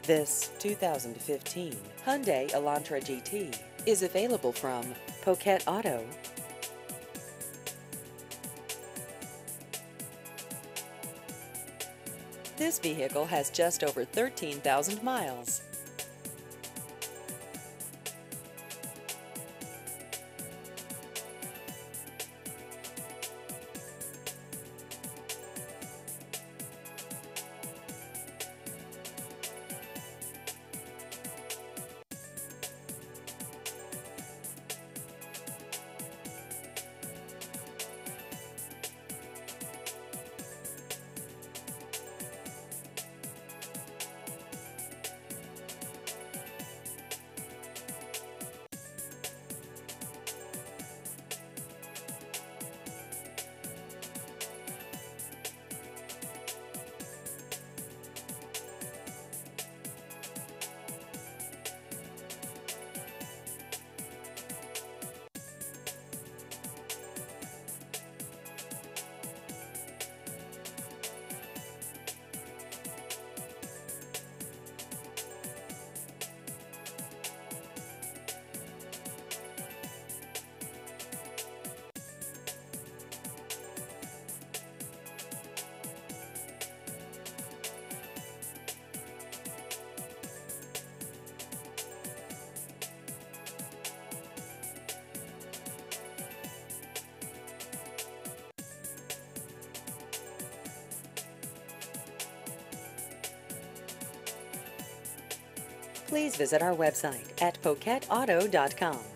This 2015 Hyundai Elantra GT is available from Poquet Auto. This vehicle has just over 13,000 miles. Please visit our website at poquetauto.com.